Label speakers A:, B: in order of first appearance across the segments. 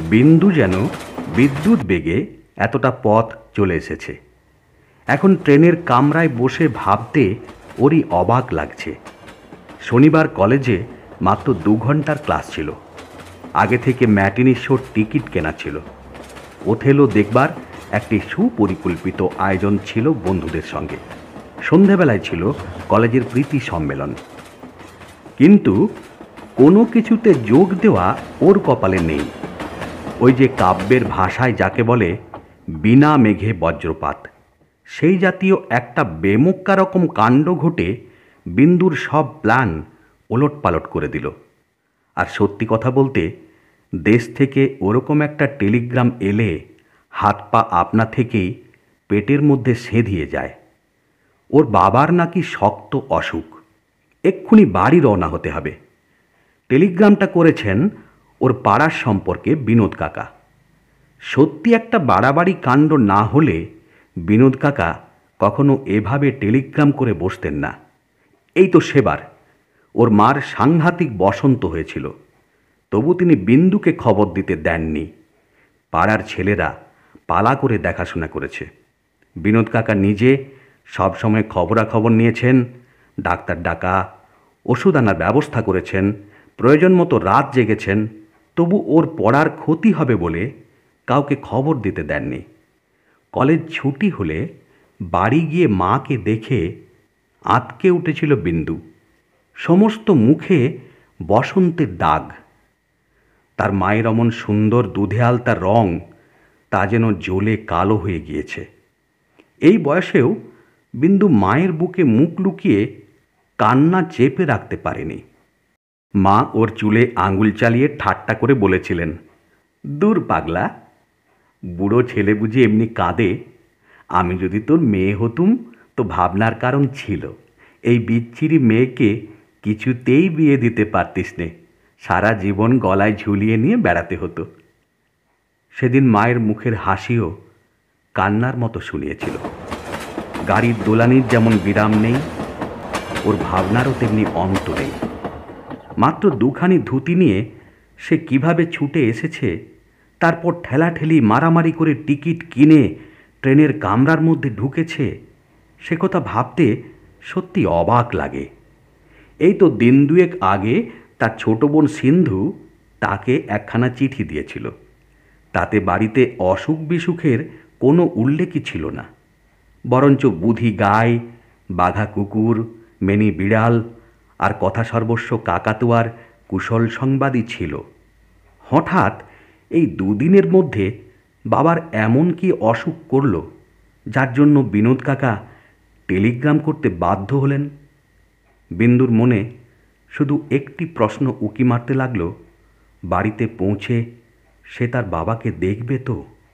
A: বিন্দু যেন বিদ্যুৎ বেগে এতটা পথ চলে এসেছে। এখন ট্রেনের কামরায় বসে ভাবতে ওরই অবাক লাগছে। শনিবার কলেজে মাত্র 2 ঘন্টার ক্লাস ছিল। আগে থেকে ম্যাটিনি শোর টিকিট কেনা ছিল। ওথেলো দেখবার একটি সুপরিকল্পিত আয়োজন ছিল বন্ধুদের সঙ্গে। সন্ধেবেলায় ছিল কলেজের প্রীতি সম্মেলন। কিন্তু কোনো কিছুতে যোগ দেওয়া ওর কপালে নেই। ওই যে কাব্যের ভাষায় যাকে বলে বিনা মেঘে বজ্রপাত, সেই জাতীয় একটা বেমক্কা রকম কাণ্ড ঘটে বিন্দুর সব প্ল্যান ওলটপালট করে দিল। আর সত্যি কথা বলতে, দেশ থেকে ওরকম একটা টেলিগ্রাম এলে হাত পা আপনা থেকেই পেটের মধ্যে সেঁধিয়ে যায়। ওর বাবার নাকি শক্ত অসুখ, এক্ষুনি বাড়ি রওনা হতে হবে। টেলিগ্রামটা করেছেন ওর পাড়ার সম্পর্কে বিনোদ কাকা। সত্যি একটা বাড়াবাড়ি কাণ্ড না হলে বিনোদ কাকা কখনো এভাবে টেলিগ্রাম করে বসতেন না। এই তো সেবার ওর মার সাংঘাতিক বসন্ত হয়েছিল, তবু তিনি বিন্দুকে খবর দিতে দেননি। পাড়ার ছেলেরা পালা করে দেখাশোনা করেছে। বিনোদ কাকা নিজে সবসময় খবরাখবর নিয়েছেন, ডাক্তার ডাকা, ওষুধ আনার ব্যবস্থা করেছেন, প্রয়োজন মতো রাত জেগেছেন। তবু ওর পড়ার ক্ষতি হবে বলে কাউকে খবর দিতে দেননি। কলেজ ছুটি হলে বাড়ি গিয়ে মাকে দেখে আঁতকে উঠেছিল বিন্দু। সমস্ত মুখে বসন্তের দাগ। তার মায়ের অমন সুন্দর দুধে আলতা রং তা যেন জ্বলে কালো হয়ে গিয়েছে। এই বয়সেও বিন্দু মায়ের বুকে মুখ লুকিয়ে কান্না চেপে রাখতে পারেনি। মা ওর চুলে আঙুল চালিয়ে ঠাট্টা করে বলেছিলেন, দূর পাগলা, বুড়ো ছেলে বুঝি এমনি কাঁদে? আমি যদি তোর মেয়ে হতুম তো ভাবনার কারণ ছিল, এই বিচ্ছিরি মেয়েকে কিছুতেই বিয়ে দিতে পারতিস নে, সারা জীবন গলায় ঝুলিয়ে নিয়ে বেড়াতে হতো। সেদিন মায়ের মুখের হাসিও কান্নার মতো শুনিয়েছিল। গাড়ির দোলানির যেমন বিরাম নেই, ওর ভাবনারও তেমনি অন্ত নেই। মাত্র 2খানি ধুতি নিয়ে সে কিভাবে ছুটে এসেছে, তারপর ঠেলাঠেলি মারামারি করে টিকিট কিনে ট্রেনের কামরার মধ্যে ঢুকেছে, সে কথা ভাবতে সত্যি অবাক লাগে। এই তো দিন 2 আগে তার ছোট বোন সিন্ধু তাকে একখানা চিঠি দিয়েছিল। তাতে বাড়িতে অসুখ বিসুখের কোনো উল্লেখই ছিল না, বরঞ্চ বুধি গাই, বাঘা কুকুর, মেনি বিড়াল আর কথা সর্বস্ব কাকাতুয়ার কুশল সংবাদই ছিল। হঠাৎ এই 2 দিনের মধ্যে বাবার এমন কি অসুখ করল, যার জন্য বিনোদ কাকা টেলিগ্রাম করতে বাধ্য হলেন? বিন্দুর মনে শুধু একটি প্রশ্ন উকি মারতে লাগলো, বাড়িতে পৌঁছে সে তার বাবাকে দেখবে তো?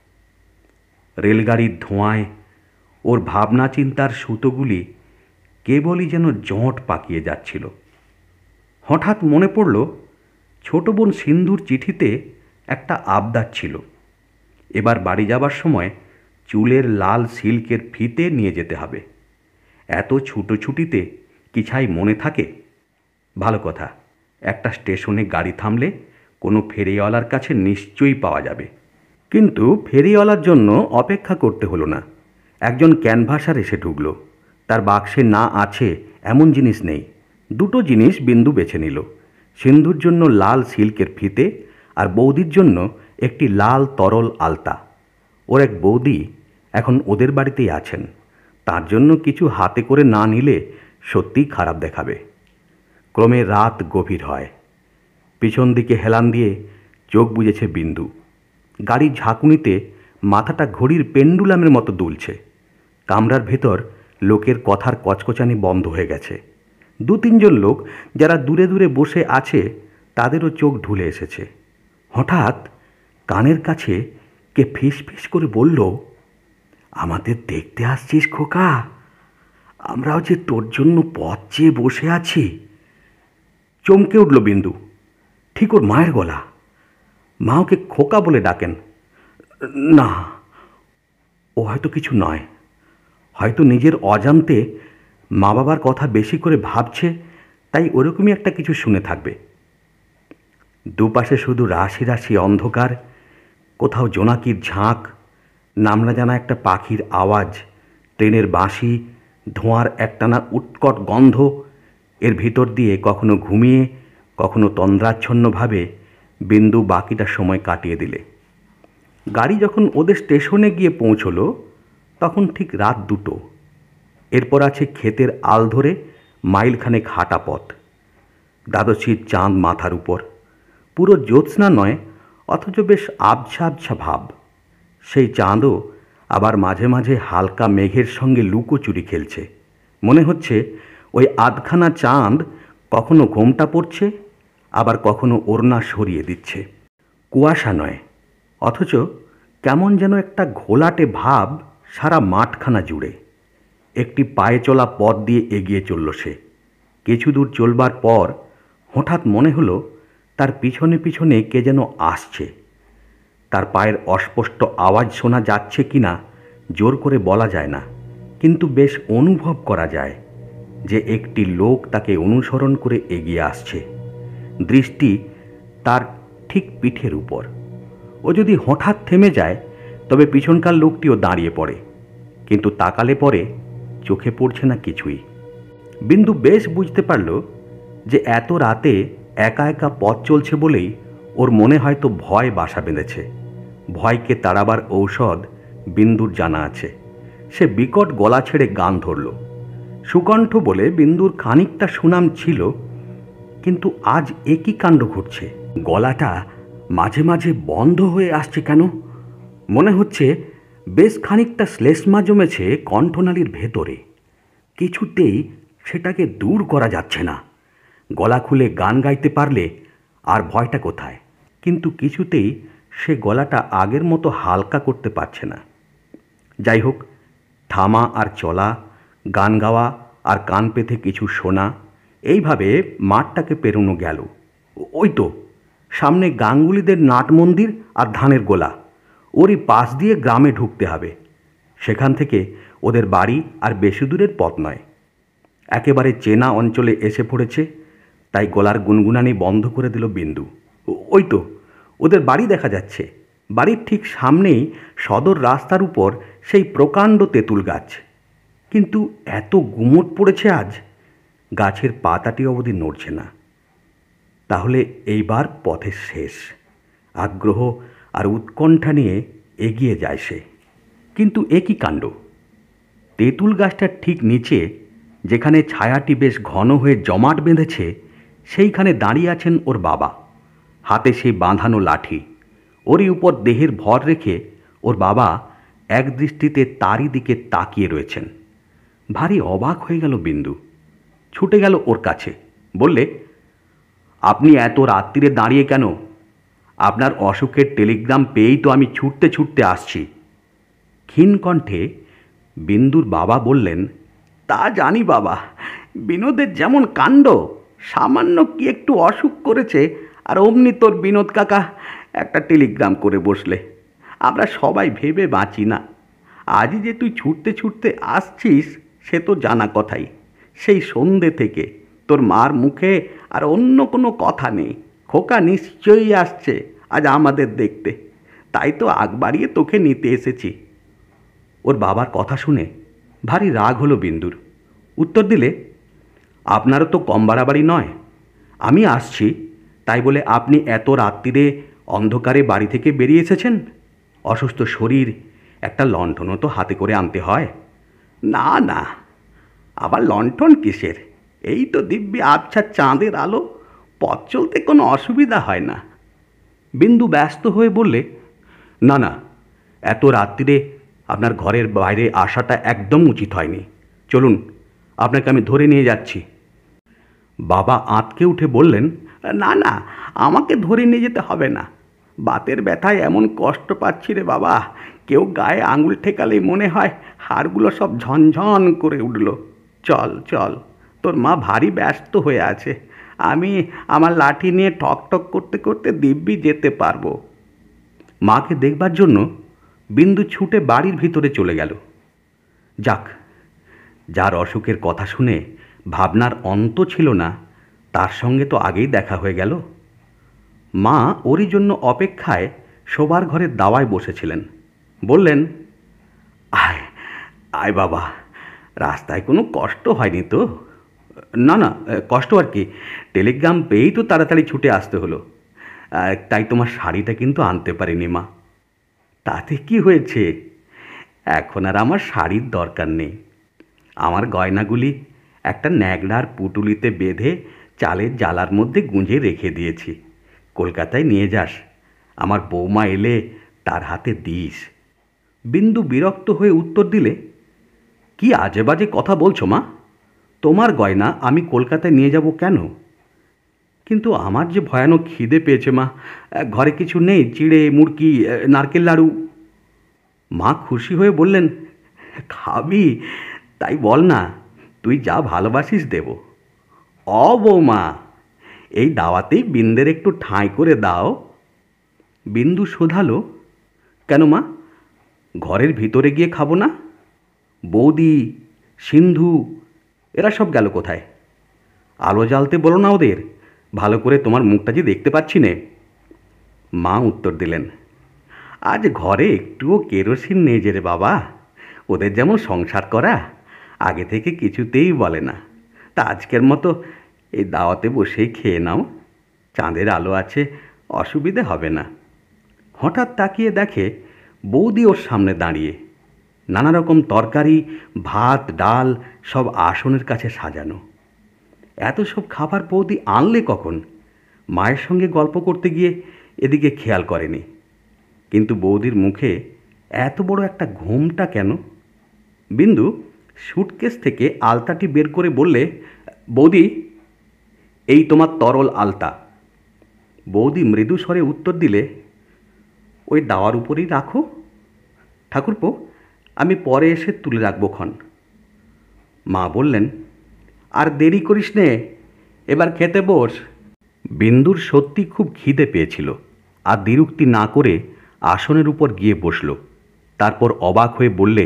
A: রেলগাড়ির ধোঁয়ায় ওর ভাবনা চিন্তার সুতোগুলি কেবলই যেন জট পাকিয়ে যাচ্ছিল। হঠাৎ মনে পড়ল, ছোট বোন সিন্ধুর চিঠিতে একটা আবদার ছিল। এবার বাড়ি যাবার সময় চুলের লাল সিল্কের ফিতে নিয়ে যেতে হবে। এত ছুটোছুটিতে কি ছাই মনে থাকে? ভালো কথা, একটা স্টেশনে গাড়ি থামলে কোনো ফেরিওয়ালার কাছে নিশ্চয়ই পাওয়া যাবে। কিন্তু ফেরিওয়ালার জন্য অপেক্ষা করতে হলো না। একজন ক্যানভাসার এসে ঢুকল। তার বাক্সে না আছে এমন জিনিস নেই। 2টো জিনিস বিন্দু বেছে নিল, সিন্ধুর জন্য লাল সিল্কের ফিতে আর বৌদির জন্য একটি লাল তরল আলতা। ওর এক বৌদি এখন ওদের বাড়িতেই আছেন, তার জন্য কিছু হাতে করে না নিলে সত্যিই খারাপ দেখাবে। ক্রমে রাত গভীর হয়। পিছন দিকে হেলান দিয়ে চোখ বুজেছে বিন্দু। গাড়ির ঝাঁকুনিতে মাথাটা ঘড়ির পেন্ডুলামের মতো দুলছে। কামরার ভেতর লোকের কথার কচকচানি বন্ধ হয়ে গেছে। 2-3জন লোক যারা দূরে দূরে বসে আছে তাদেরও চোখ ঢুলে এসেছে। হঠাৎ কানের কাছে কে ফিস ফিস করে বলল, আমাদের দেখতে আসছিস খোকা? আমরাও যে তোর জন্য পথ চেয়ে বসে আছি। চমকে উঠল বিন্দু। ঠিক ওর মায়ের গলা। মা ওকে খোকা বলে ডাকেন। না, ও হয়তো কিছু নয়, হয়তো নিজের অজান্তে মা বাবার কথা বেশি করে ভাবছে, তাই ওরকমই একটা কিছু শুনে থাকবে। দুপাশে শুধু রাশি রাশি অন্ধকার, কোথাও জোনাকির ঝাঁক, নামনা জানা একটা পাখির আওয়াজ, ট্রেনের বাঁশি, ধোঁয়ার একটানা উৎকট গন্ধ। এর ভিতর দিয়ে কখনো ঘুমিয়ে কখনো তন্দ্রাচ্ছন্নভাবে বিন্দু বাকিটা সময় কাটিয়ে দিলে। গাড়ি যখন ওদের স্টেশনে গিয়ে পৌঁছলো তখন ঠিক রাত 2টো। এরপর আছে ক্ষেতের আল ধরে মাইলখানেক হাঁটা পথ। দ্বাদশীর চাঁদ মাথার উপর, পুরো জ্যোৎস্না নয়, অথচ বেশ আবছা আবছা ভাব। সেই চাঁদও আবার মাঝে মাঝে হালকা মেঘের সঙ্গে লুকোচুরি খেলছে। মনে হচ্ছে ওই আধখানা চাঁদ কখনো ঘোমটা পড়ছে, আবার কখনো ওড়না সরিয়ে দিচ্ছে। কুয়াশা নয়, অথচ কেমন যেন একটা ঘোলাটে ভাব সারা মাঠখানা জুড়ে। একটি পায়ে চলা পথ দিয়ে এগিয়ে চলল সে। কিছু দূর চলবার পর হঠাৎ মনে হলো তার পিছনে পিছনে কে যেন আসছে। তার পায়ের অস্পষ্ট আওয়াজ শোনা যাচ্ছে কিনা জোর করে বলা যায় না, কিন্তু বেশ অনুভব করা যায় যে একটি লোক তাকে অনুসরণ করে এগিয়ে আসছে। দৃষ্টি তার ঠিক পিঠের উপর। ও যদি হঠাৎ থেমে যায় তবে পিছনকার লোকটিও দাঁড়িয়ে পড়ে, কিন্তু তাকালে পরে চোখে পড়ছে না কিছুই। বিন্দু বেশ বুঝতে পারল যে এত রাতে একা একা পথ চলছে বলেই ওর মনে হয়তো ভয় বাসা বেঁধেছে। ভয়কে তাড়াবার ঔষধ বিন্দুর জানা আছে। সে বিকট গলা ছেড়ে গান ধরল। সুকণ্ঠ বলে বিন্দুর খানিকটা সুনাম ছিল, কিন্তু আজ একই কাণ্ড ঘটছে। গলাটা মাঝে মাঝে বন্ধ হয়ে আসছে কেন? মনে হচ্ছে বেশ খানিকটা শ্লেষ্মা জমেছে কণ্ঠনালীর ভেতরে। কিছুতেই সেটাকে দূর করা যাচ্ছে না। গলা খুলে গান গাইতে পারলে আর ভয়টা কোথায়? কিন্তু কিছুতেই সে গলাটা আগের মতো হালকা করতে পারছে না। যাই হোক, থামা আর চলা, গান গাওয়া আর কান পেতে কিছু শোনা, এইভাবে মাঠটাকে পেরোনো গেল। ওই তো সামনে গাঙ্গুলিদের নাট মন্দির আর ধানের গোলা। ওরই পাশ দিয়ে গ্রামে ঢুকতে হবে। সেখান থেকে ওদের বাড়ি আর বেশি দূরের পথ নয়। একেবারে চেনা অঞ্চলে এসে পড়েছে, তাই গলার গুনগুনানি বন্ধ করে দিল বিন্দু। ওই তো ওদের বাড়ি দেখা যাচ্ছে। বাড়ির ঠিক সামনেই সদর রাস্তার উপর সেই প্রকাণ্ড তেঁতুল গাছ। কিন্তু এত গুমোট পড়েছে আজ, গাছের পাতাটি অবধি নড়ছে না। তাহলে এইবার পথের শেষ। আগ্রহ আর উৎকণ্ঠা নিয়ে এগিয়ে যায় সে। কিন্তু একই কাণ্ড, তেঁতুল গাছটার ঠিক নিচে, যেখানে ছায়াটি বেশ ঘন হয়ে জমাট বেঁধেছে, সেইখানে দাঁড়িয়ে আছেন ওর বাবা। হাতে সেই বাঁধানো লাঠি। ওরই উপর দেহের ভর রেখে ওর বাবা এক দৃষ্টিতে তারই দিকে তাকিয়ে রয়েছেন। ভারী অবাক হয়ে গেল বিন্দু। ছুটে গেল ওর কাছে, বললে, আপনি এত রাত্রিরে দাঁড়িয়ে কেন? আপনার অসুখের টেলিগ্রাম পেয়েই তো আমি ছুটতে ছুটতে আসছি। ক্ষীণ কণ্ঠে বিন্দুর বাবা বললেন, তা জানি বাবা, বিনোদের যেমন কাণ্ড, সামান্য কি একটু অসুখ করেছে আর অমনি তোর বিনোদ কাকা একটা টেলিগ্রাম করে বসলে। আমরা সবাই ভেবে বাঁচি না। আজই যে তুই ছুটতে ছুটতে আসছিস সে তো জানা কথাই। সেই সন্ধ্যে থেকে তোর মার মুখে আর অন্য কোনো কথা নেই। খোকা নিশ্চয়ই আসছে আজ আমাদের দেখতে, তাই তো আগ বাড়িয়ে তোকে নিতে এসেছি। ওর বাবার কথা শুনে ভারী রাগ হলো বিন্দুর। উত্তর দিলে, আপনারও তো কম বাড়াবাড়ি নয়। আমি আসছি তাই বলে আপনি এত রাত্রিরে অন্ধকারে বাড়ি থেকে বেরিয়ে এসেছেন? অসুস্থ শরীর, একটা লণ্ঠনও তো হাতে করে আনতে হয়। না না, আবার লণ্ঠন কিসের? এই তো দিব্যি আবছা চাঁদের আলো, পথ চলতে কোনো অসুবিধা হয় না। বিন্দু ব্যস্ত হয়ে বললে, না না, এত রাত্রিরে আপনার ঘরের বাইরে আসাটা একদম উচিত হয়নি। চলুন, আপনাকে আমি ধরে নিয়ে যাচ্ছি। বাবা আঁতকে উঠে বললেন, না না, আমাকে ধরে নিয়ে যেতে হবে না। বাতের ব্যথায় এমন কষ্ট পাচ্ছি রে বাবা, কেউ গায়ে আঙুল ঠেকালেই মনে হয় হাড়গুলো সব ঝনঝন করে উঠল। চল চল, তোর মা ভারী ব্যস্ত হয়ে আছে। আমি আমার লাঠি নিয়ে ঠক ঠক করতে করতে দিব্যি যেতে পারবো। মাকে দেখবার জন্য বিন্দু ছুটে বাড়ির ভিতরে চলে গেল। যাক, যার অসুখের কথা শুনে ভাবনার অন্ত ছিল না, তার সঙ্গে তো আগেই দেখা হয়ে গেল। মা ওরই জন্য অপেক্ষায় শোবার ঘরের দাওয়ায় বসেছিলেন। বললেন, আয় আয় বাবা, রাস্তায় কোনো কষ্ট হয়নি তো? না না, কষ্ট আর কি, টেলিগ্রাম পেয়েই তো তাড়াতাড়ি ছুটে আসতে হলো। তাই তোমার শাড়িটা কিন্তু আনতে পারিনি মা। তাতে কি হয়েছে? এখন আর আমার শাড়ির দরকার নেই। আমার গয়নাগুলি একটা ন্যাকড়ার পুটুলিতে বেঁধে চালের জালার মধ্যে গুঁজে রেখে দিয়েছি। কলকাতায় নিয়ে যাস, আমার বৌমা এলে তার হাতে দিস। বিন্দু বিরক্ত হয়ে উত্তর দিলে, কি আজে বাজে কথা বলছো মা? তোমার গয়না আমি কলকাতায় নিয়ে যাব কেন? কিন্তু আমার যে ভয়ানক খিদে পেয়েছে মা, ঘরে কিছু নেই? চিড়ে, মুড়কি, নারকেল লাড়ু? মা খুশি হয়ে বললেন, খাবি? তাই বল না, তুই যা ভালোবাসিস দেব। বৌমা, এই দাওয়াতেই বিন্দের একটু ঠাঁই করে দাও। বিন্দু শোধালো, কেন মা, ঘরের ভিতরে গিয়ে খাবো না? বৌদি, সিন্ধু এরা সব গেল কোথায়? আলো জ্বালতে বলো না ওদের, ভালো করে তোমার মুখটা যে দেখতে পাচ্ছি নে। মা উত্তর দিলেন, আজ ঘরে একটুও কেরোসিন নেই যে রে বাবা। ওদের যেমন সংসার করা, আগে থেকে কিছুতেই বলে না। তা আজকের মতো এই দাওয়াতে বসেই খেয়ে নাও, চাঁদের আলো আছে, অসুবিধে হবে না। হঠাৎ তাকিয়ে দেখে বৌদি ওর সামনে দাঁড়িয়ে, নানা রকম তরকারি, ভাত, ডাল সব আসনের কাছে সাজানো। এত সব খাবার বৌদি আনলে কখন? মায়ের সঙ্গে গল্প করতে গিয়ে এদিকে খেয়াল করেনি। কিন্তু বৌদির মুখে এত বড় একটা ঘুমটা কেন? বিন্দু সুটকেস থেকে আলতাটি বের করে বললে, বৌদি, এই তোমার তরল আলতা। বৌদি মৃদু স্বরে উত্তর দিলে, ওই দাওয়ার উপরেই রাখো ঠাকুরপো, আমি পরে এসে তুলে রাখবো ক্ষণ। মা বললেন, আর দেরি করিস নে, এবার খেতে বস। বিন্দুর সত্যি খুব খিদে পেয়েছিল, আর দ্বিরুক্তি না করে আসনের উপর গিয়ে বসল। তারপর অবাক হয়ে বললে,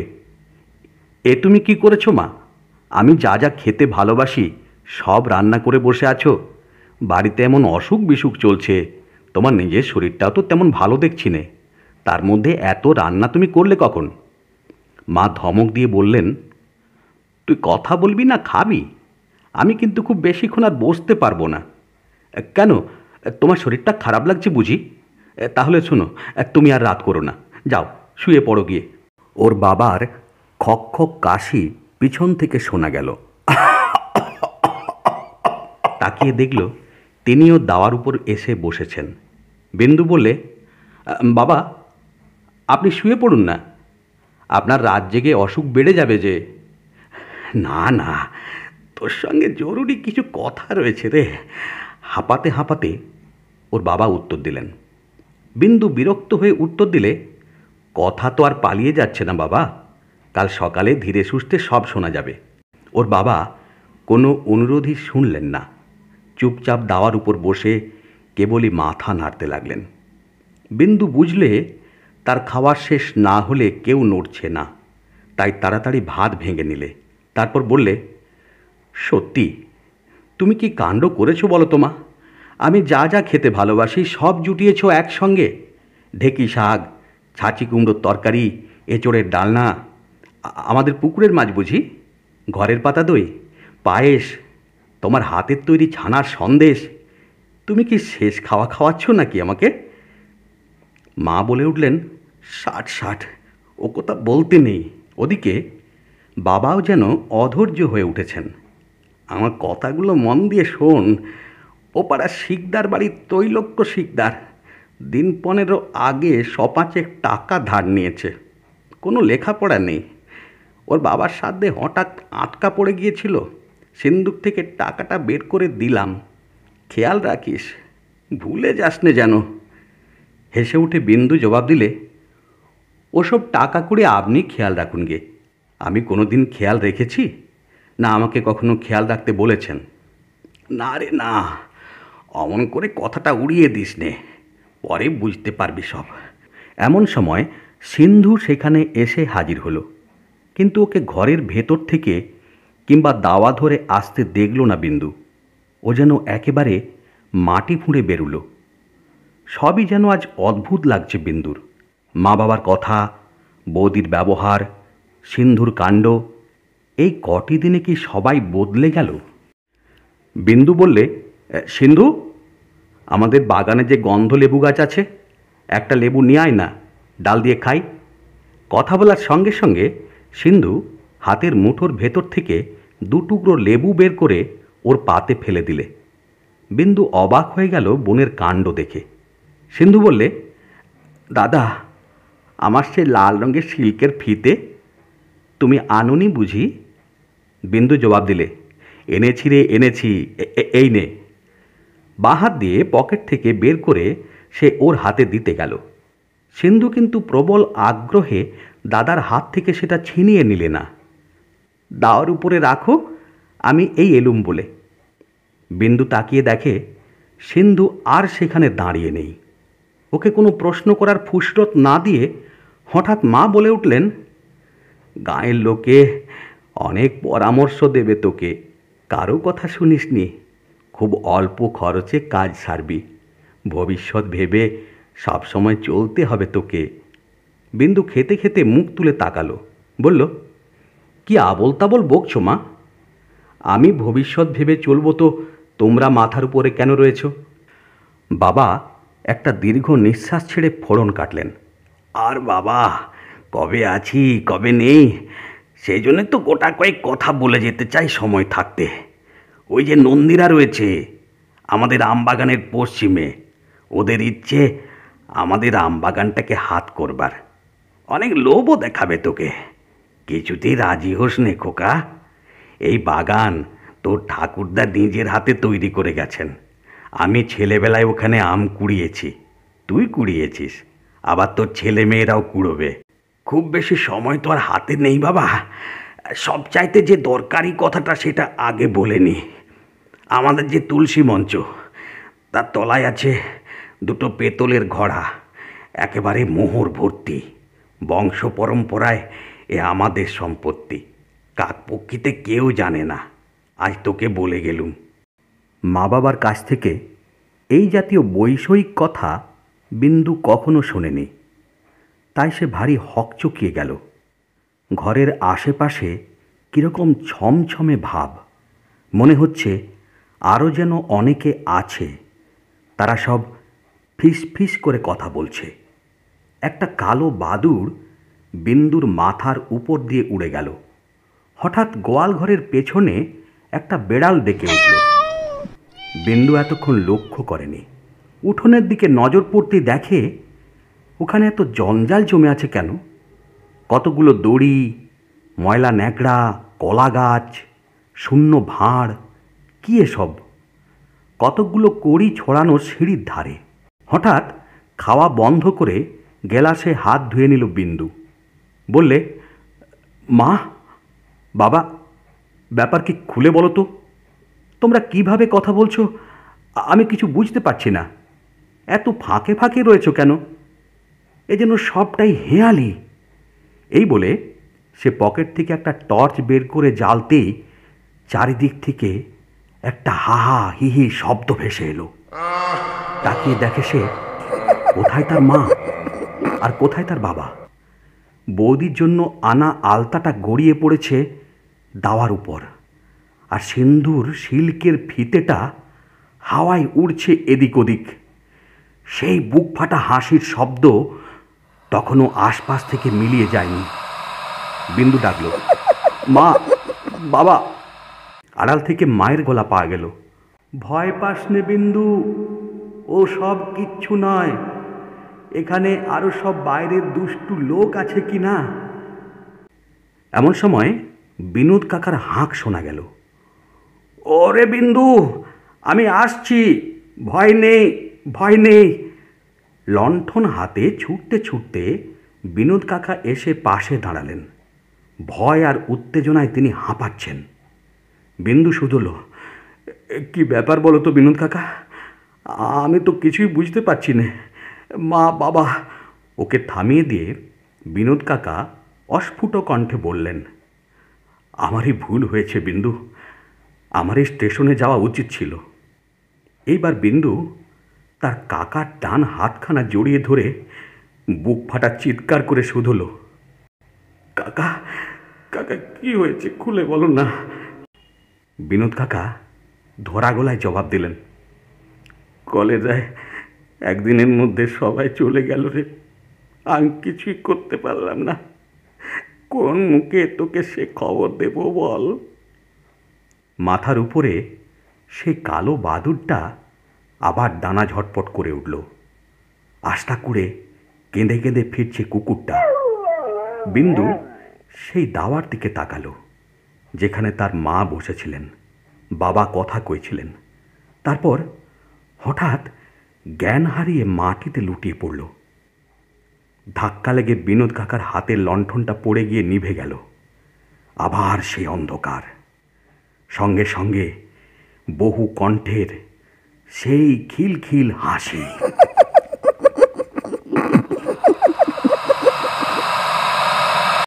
A: এ তুমি কি করেছো মা? আমি যা যা খেতে ভালোবাসি সব রান্না করে বসে আছো। বাড়িতে এমন অসুখ বিসুখ চলছে, তোমার নিজের শরীরটাও তো তেমন ভালো দেখছি নে, তার মধ্যে এত রান্না তুমি করলে কখন? মা ধমক দিয়ে বললেন, তুই কথা বলবি না খাবি? আমি কিন্তু খুব বেশিক্ষণ আর বসতে পারবো না। কেন, তোমার শরীরটা খারাপ লাগছে বুঝি? তাহলে শোনো, তুমি আর রাত করো না, যাও শুয়ে পড়ো গিয়ে। ওর বাবার খক খক কাশি পিছন থেকে শোনা গেল। তাকিয়ে দেখল তিনিও দাওয়ার উপর এসে বসেছেন। বিন্দু বললে, বাবা, আপনি শুয়ে পড়ুন না, আপনার রাত জেগে অসুখ বেড়ে যাবে যে। না না, তোর সঙ্গে জরুরি কিছু কথা রয়েছে রে, হাঁপাতে হাঁপাতে ওর বাবা উত্তর দিলেন। বিন্দু বিরক্ত হয়ে উত্তর দিলে, কথা তো আর পালিয়ে যাচ্ছে না বাবা, কাল সকালে ধীরে সুস্থে সব শোনা যাবে। ওর বাবা কোনো অনুরোধই শুনলেন না, চুপচাপ দাওয়ার উপর বসে কেবলই মাথা নাড়তে লাগলেন। বিন্দু বুঝলে তার খাওয়ার শেষ না হলে কেউ নড়ছে না, তাই তাড়াতাড়ি ভাত ভেঙে নিলে। তারপর বললে, সত্যি তুমি কি কাণ্ড করেছো বলো তো মা? আমি যা যা খেতে ভালোবাসি সব জুটিয়েছ একসঙ্গে। ঢেকি শাক, ছাঁচি কুমড়োর তরকারি, এঁচোড়ের ডালনা, আমাদের পুকুরের মাছ বুঝি, ঘরের পাতা দই, পায়েস, তোমার হাতের তৈরি ছানার সন্দেশ। তুমি কি শেষ খাওয়া খাওয়াচ্ছ নাকি আমাকে? মা বলে উঠলেন, ষাট ষাট, ও কথা বলতে নেই। ওদিকে বাবাও যেন অধৈর্য হয়ে উঠেছেন। আমার কথাগুলো মন দিয়ে শোন। ও পাড়া শিকদার বাড়ির তৈলক্য শিকদার দিন 15 আগে 100-5 টাকা ধার নিয়েছে। কোনো লেখাপড়া নেই, ওর বাবার সাথে হঠাৎ আটকা পড়ে গিয়েছিল, সিন্দুক থেকে টাকাটা বের করে দিলাম। খেয়াল রাখিস, ভুলে যাস নে যেন। হেসে উঠে বিন্দু জবাব দিলে, ওসব টাকা করে আপনি খেয়াল রাখুন গে, আমি কোনো দিন খেয়াল রেখেছি? না আমাকে কখনো খেয়াল রাখতে বলেছেন? না রে না, অমন করে কথাটা উড়িয়ে দিস নে, পরে বুঝতে পারবি সব। এমন সময় সিন্ধু সেখানে এসে হাজির হলো, কিন্তু ওকে ঘরের ভেতর থেকে কিংবা দাওয়া ধরে আসতে দেখল না বিন্দু। ও যেন একেবারে মাটি ফুঁড়ে বেরুলো। সবই যেন আজ অদ্ভুত লাগছে বিন্দুর। মা বাবার কথা, বৌদির ব্যবহার, সিন্ধুর কাণ্ড, এই কটি দিনে কি সবাই বদলে গেল? বিন্দু বললে, সিন্ধু, আমাদের বাগানে যে গন্ধ লেবু গাছ আছে, একটা লেবু নিয়ে আয় না, ডাল দিয়ে খাই। কথা বলার সঙ্গে সঙ্গে সিন্ধু হাতের মুঠোর ভেতর থেকে 2 টুকরো লেবু বের করে ওর পাতে ফেলে দিলে। বিন্দু অবাক হয়ে গেল বোনের কাণ্ড দেখে। সিন্ধু বললে, দাদা, আমার সে লাল রঙের সিল্কের ফিতে তুমি আনোনি বুঝি? বিন্দু জবাব দিলে, এনেছি রে, এনেছি, এই নে। বাঁ হাত দিয়ে পকেট থেকে বের করে সে ওর হাতে দিতে গেল। সিন্ধু কিন্তু প্রবল আগ্রহে দাদার হাত থেকে সেটা ছিনিয়ে নিলে না। দাওয়ার উপরে রাখো, আমি এই এলুম বলে। বিন্দু তাকিয়ে দেখে সিন্ধু আর সেখানে দাঁড়িয়ে নেই। ওকে কোনো প্রশ্ন করার ফুসরত না দিয়ে হঠাৎ মা বলে উঠলেন, গাঁয়ের লোকে অনেক পরামর্শ দেবে তোকে, কারো কথা শুনিসনি। খুব অল্প খরচে কাজ সারবি, ভবিষ্যৎ ভেবে সবসময় চলতে হবে তোকে। বিন্দু খেতে খেতে মুখ তুলে তাকালো, বলল, কি আবল তাবল বকছো মা? আমি ভবিষ্যৎ ভেবে চলবো তো তোমরা মাথার উপরে কেন রয়েছ? বাবা একটা দীর্ঘ নিঃশ্বাস ছেড়ে ফোড়ন কাটলেন। আর বাবা, কবে আছি কবে নেই সেই জন্য তো গোটা কয়েক কথা বলে যেতে চাই সময় থাকতে। ওই যে নন্দীরা রয়েছে আমাদের আমবাগানের পশ্চিমে, ওদের ইচ্ছে আমাদের আমবাগানটাকে হাত করবার। অনেক লোভও দেখাবে তোকে, কিছুতেই রাজি হোস নে খোকা। এই বাগান তোর ঠাকুরদা নিজের হাতে তৈরি করে গেছেন। আমি ছেলেবেলায় ওখানে আম কুড়িয়েছি, তুই কুড়িয়েছিস, আবার তোর ছেলে মেয়েরাও কুড়োবে। খুব বেশি সময় তো আর হাতে নেই বাবা। সবচাইতে যে দরকারি কথাটা সেটা আগে বলে নি। আমাদের যে তুলসী মঞ্চ, তার তলায় আছে 2টো পেতলের ঘড়া, একেবারে মোহর ভর্তি। বংশ পরম্পরায় এ আমাদের সম্পত্তি, কাকপক্ষিতে কেউ জানে না। আজ তোকে বলে গেলুম। মা বাবার কাছ থেকে এই জাতীয় বৈষয়িক কথা বিন্দু কখনো শোনেনি, তাই সে ভারী হকচকিয়ে গেল। ঘরের আশেপাশে কীরকম ছমছমে ভাব, মনে হচ্ছে আরও যেন অনেকে আছে, তারা সব ফিস ফিস করে কথা বলছে। একটা কালো বাদুড় বিন্দুর মাথার উপর দিয়ে উড়ে গেল। হঠাৎ গোয়াল ঘরের পেছনে একটা বেড়াল ডেকে উঠল। বিন্দু এতক্ষণ লক্ষ্য করেনি। উঠোনের দিকে নজর পড়তেই দেখে ওখানে এত জঞ্জাল জমে আছে কেন? কতগুলো দড়ি, ময়লা ন্যাকড়া, কলা গাছ, শূন্য ভাঁড়, কি এসব? কতকগুলো কড়ি ছড়ানো সিঁড়ির ধারে। হঠাৎ খাওয়া বন্ধ করে গেলাসে হাত ধুয়ে নিল বিন্দু। বললে, মা, বাবা, ব্যাপার কি খুলে বলো তো? তোমরা কিভাবে কথা বলছো আমি কিছু বুঝতে পারছি না। এত ফাঁকে ফাঁকে রয়েছো কেন? এ যেন সবটাই হেঁয়ালি। এই বলে সে পকেট থেকে একটা টর্চ বের করে জ্বালতেই চারিদিক থেকে একটা হাহা হিহি শব্দ ভেসে এলো। তাকিয়ে দেখে সে, কোথায় তার মা আর কোথায় তার বাবা? বৌদির জন্য আনা আলতাটা গড়িয়ে পড়েছে দাওয়ার উপর, আর সিন্ধুর সিল্কের ফিতেটা হাওয়ায় উড়ছে এদিক ওদিক। সেই বুক ফাটা হাসির শব্দ তখনও আশপাশ থেকে মিলিয়ে যায়নি। বিন্দু ডাকল, মা, বাবা। আড়াল থেকে মায়ের গলা পাওয়া গেল, ভয় পাস নে বিন্দু, ও সব কিচ্ছু নয়। এখানে আরো সব বাইরের দুষ্টু লোক আছে কি না। এমন সময় বিনোদ কাকার হাঁক শোনা গেল, ওরে বিন্দু, আমি আসছি, ভয় নেই, ভয় নেই। লণ্ঠন হাতে ছুটতে ছুটতে বিনোদ কাকা এসে পাশে দাঁড়ালেন। ভয় আর উত্তেজনায় তিনি হাঁপাচ্ছেন। বিন্দু শুধল, কি ব্যাপার বলো তো বিনোদ কাকা? আমি তো কিছুই বুঝতে পারছি না। মা, বাবা। ওকে থামিয়ে দিয়ে বিনোদ কাকা অস্ফুট কণ্ঠে বললেন, আমারই ভুল হয়েছে বিন্দু, আমারই স্টেশনে যাওয়া উচিত ছিল। এইবার বিন্দু তার কাকার ডান হাতখানা জড়িয়ে ধরে বুক ফাটা চিৎকার করে শুধল, কাকা, কাকা, কি হয়েছে খুলে বলো না। বিনোদ কাকা ধরা গলায় জবাব দিলেন, কলেজায় একদিনের মধ্যে সবাই চলে গেল রে, আমি কিছুই করতে পারলাম না। কোন মুখে তোকে সে খবর দেব বল। মাথার উপরে সেই কালো বাদুড়টা আবার ডানা ঝটপট করে উঠল। আষ্টা করে কেঁদে কেঁদে ফিরছে কুকুরটা। বিন্দু সেই দাওয়ার দিকে তাকালো, যেখানে তার মা বসেছিলেন, বাবা কথা কইছিলেন। তারপর হঠাৎ জ্ঞান হারিয়ে মাটিতে লুটিয়ে পড়ল। ধাক্কা লেগে বিনোদ কাকার হাতের লণ্ঠনটা পড়ে গিয়ে নিভে গেল। আবার সেই অন্ধকার, সঙ্গে সঙ্গে বহু কণ্ঠের সেই খিলখিল হাসি।